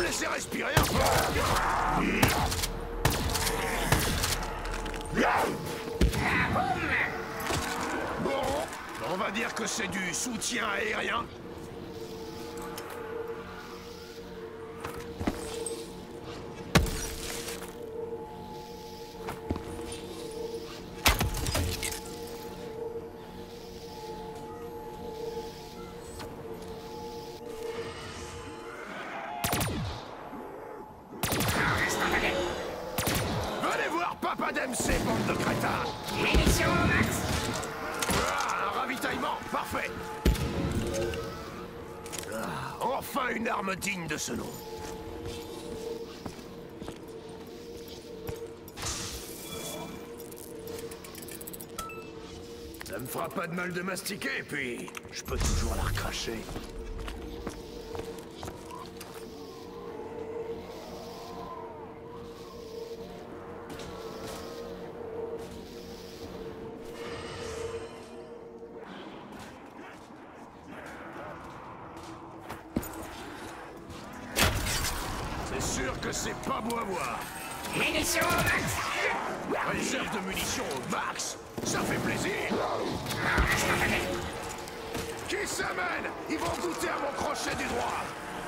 laisser respirer un peu. Bon, on va dire que c'est du soutien aérien. Venez voir Papa Dempsey, bande de crétins. Munitions au max. Ah, un ravitaillement, parfait. Ah, enfin une arme digne de ce nom. Ça me fera pas de mal de mastiquer, puis je peux toujours la recracher. C'est sûr que c'est pas beau à voir. Munitions au max. Réserve de munitions au max, ça fait plaisir. Qui s'amène? Ils vont goûter à mon crochet du droit.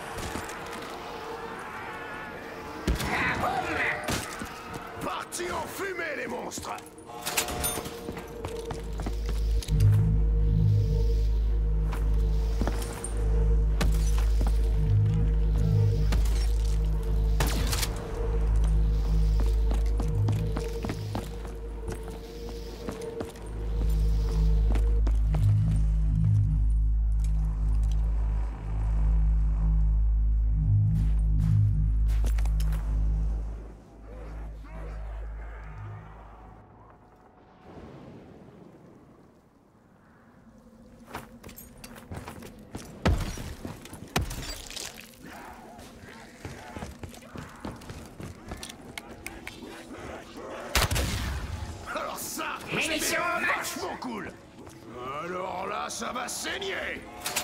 Parti en fumée, les monstres. Alors ça, c'est vachement cool. Alors là, ça va saigner.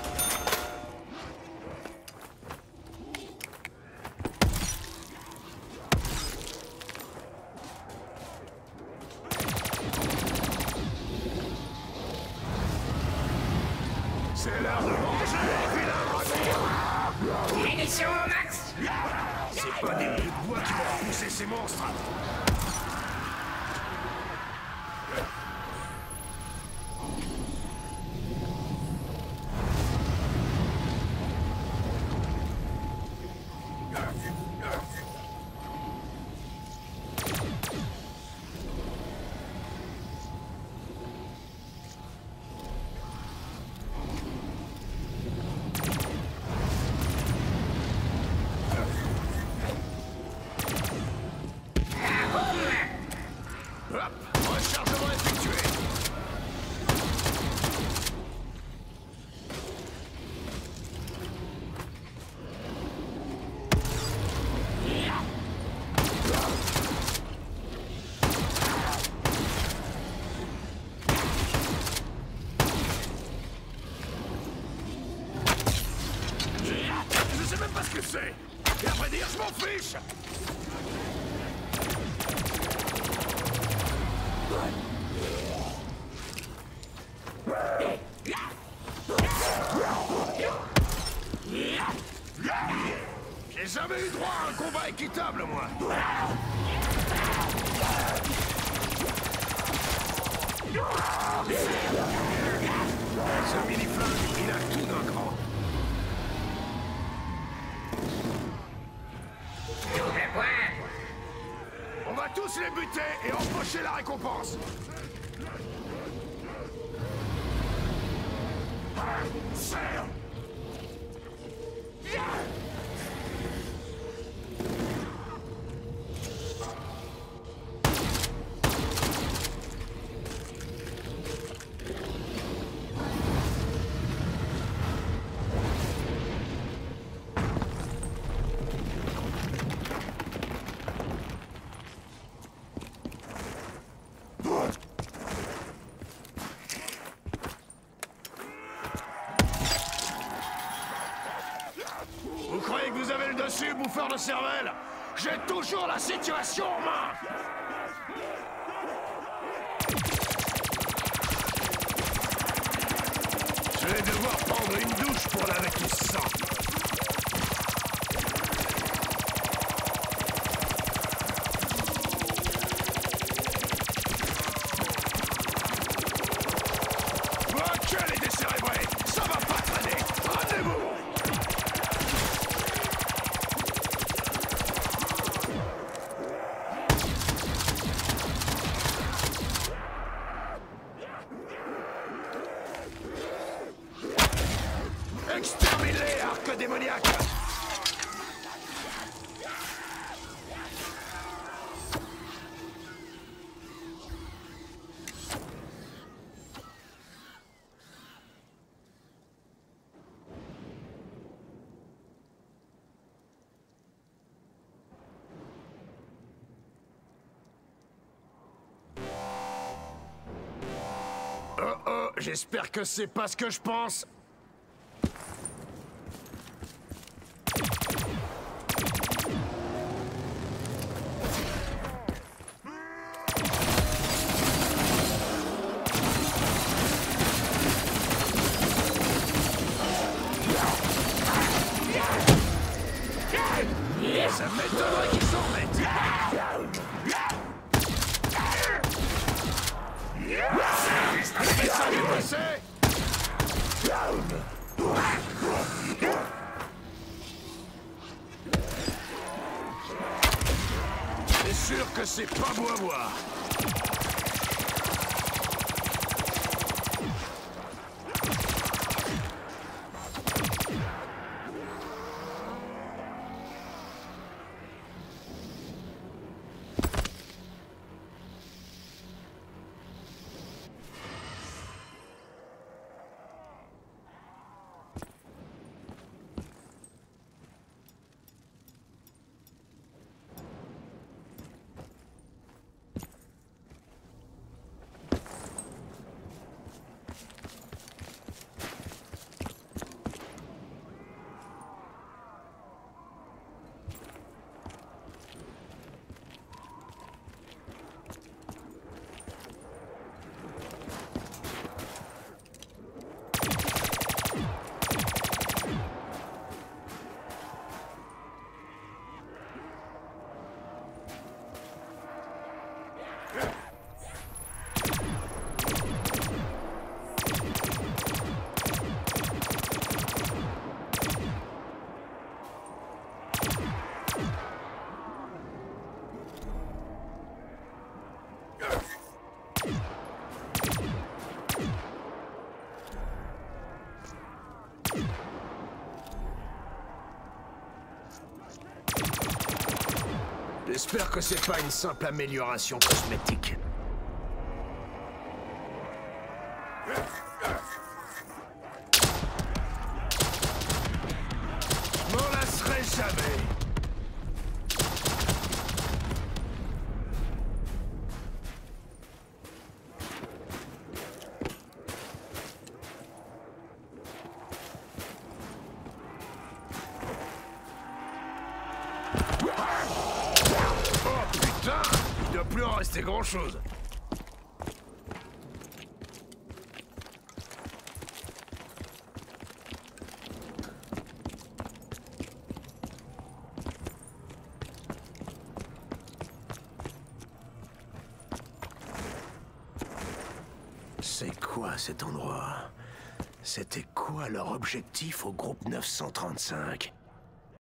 C'est l'heure de manger, vilain dragon. Munitions au max. C'est pas des bouts de bois qui vont repousser ces monstres. Hop, rechargement effectué. Je sais même pas ce que c'est. Et à vrai dire, je m'en fiche. J'ai jamais eu droit à un combat équitable, moi. Ce mini-flingue, il a tout d'un cran. Double point. On va tous les buter et empocher la récompense. laveur de cervelle. J'ai toujours la situation en main. Je vais devoir prendre une douche pour laver tout ce sang. Ok, les décérébrés, ça va pas traîner. Rendez-vous. Extermine-les, arc démoniaque! Oh, j'espère que c'est pas ce que je pense. Ça m'étonnerait qu'ils s'en remettent. Mais ça lui passé. C'est sûr que c'est pas beau à voir. J'espère que c'est pas une simple amélioration cosmétique. Je m'en lasserai jamais. Il doit plus en rester grand-chose. C'est quoi cet endroit? C'était quoi leur objectif au groupe 935?